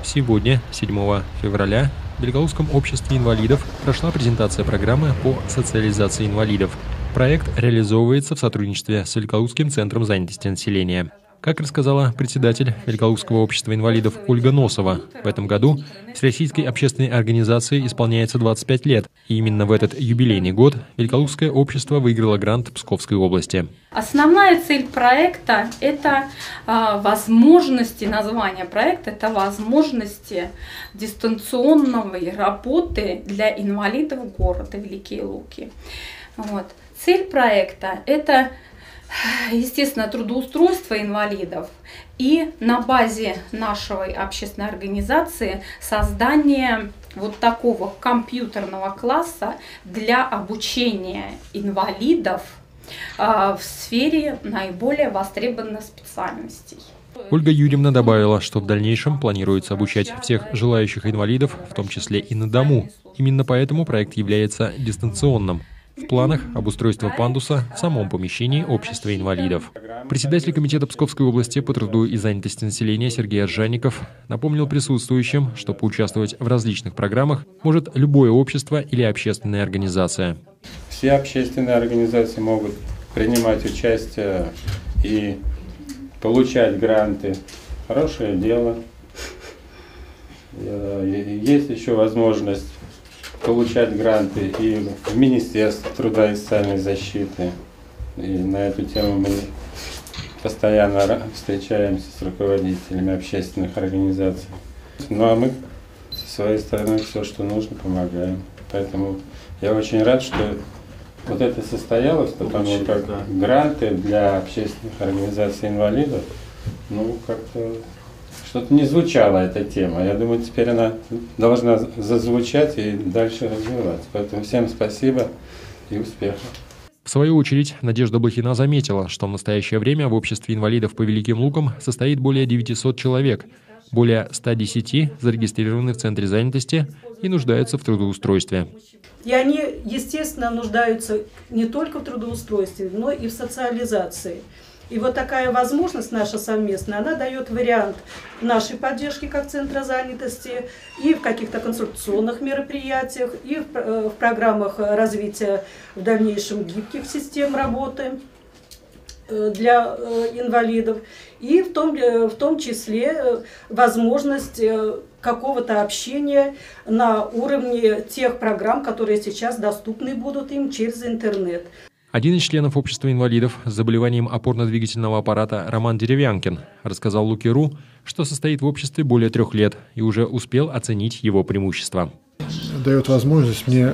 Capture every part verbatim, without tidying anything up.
Сегодня, седьмого февраля, в Великолукском обществе инвалидов прошла презентация программы по социализации инвалидов. Проект реализовывается в сотрудничестве с Великолукским центром занятости населения. Как рассказала председатель Великолукского общества инвалидов Ольга Носова, в этом году Всероссийской общественной организации исполняется двадцать пять лет. И именно в этот юбилейный год Великолукское общество выиграло грант Псковской области. Основная цель проекта – это а, возможности, название проекта – это возможности дистанционной работы для инвалидов города Великие Луки. Вот. Цель проекта – это, естественно, трудоустройство инвалидов и на базе нашей общественной организации создание вот такого компьютерного класса для обучения инвалидов в сфере наиболее востребованных специальностей. Ольга Юрьевна добавила, что в дальнейшем планируется обучать всех желающих инвалидов, в том числе и на дому. Именно поэтому проект является дистанционным. В планах обустройство пандуса в самом помещении общества инвалидов. Председатель комитета Псковской области по труду и занятости населения Сергей Аржанников напомнил присутствующим, что поучаствовать в различных программах может любое общество или общественная организация. Все общественные организации могут принимать участие и получать гранты. Хорошее дело. Есть еще возможность получать гранты и в Министерстве труда и социальной защиты. И на эту тему мы постоянно встречаемся с руководителями общественных организаций. Ну а мы со своей стороны все, что нужно, помогаем. Поэтому я очень рад, что вот это состоялось, потому как гранты для общественных организаций инвалидов, ну как-то что-то не звучала эта тема. Я думаю, теперь она должна зазвучать и дальше развиваться. Поэтому всем спасибо и успехов. В свою очередь, Надежда Блохина заметила, что в настоящее время в обществе инвалидов по Великим Лукам состоит более девятисот человек, более ста десяти зарегистрированы в Центре занятости и нуждаются в трудоустройстве. И они, естественно, нуждаются не только в трудоустройстве, но и в социализации. И вот такая возможность наша совместная, она дает вариант нашей поддержки как Центра занятости и в каких-то консультационных мероприятиях, и в, в программах развития в дальнейшем гибких систем работы для инвалидов, и в том, в том числе возможность какого-то общения на уровне тех программ, которые сейчас доступны будут им через интернет. Один из членов общества инвалидов с заболеванием опорно-двигательного аппарата Роман Деревянкин рассказал Луки.ру, что состоит в обществе более трех лет и уже успел оценить его преимущества. Дает возможность мне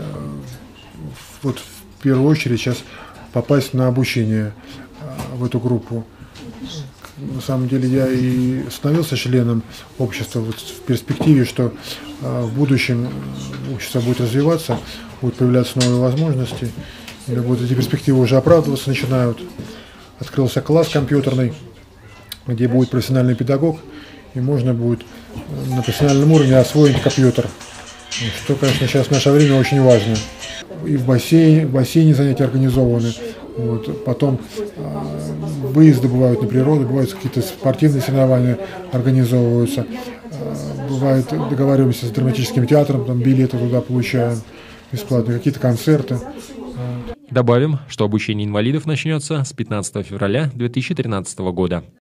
вот в первую очередь сейчас попасть на обучение в эту группу. На самом деле я и становился членом общества вот в перспективе, что в будущем общество будет развиваться, будут появляться новые возможности. Или вот эти перспективы уже оправдываться начинают. Открылся класс компьютерный, где будет профессиональный педагог, и можно будет на профессиональном уровне освоить компьютер. Что, конечно, сейчас в наше время очень важно. И в бассейне, в бассейне занятия организованы. Вот. Потом э, выезды бывают на природу, бывают какие-то спортивные соревнования организовываются. Э, бывает, договариваемся с драматическим театром, там билеты туда получаем бесплатно, какие-то концерты. Добавим, что обучение инвалидов начнется с пятнадцатого февраля две тысячи тринадцатого года.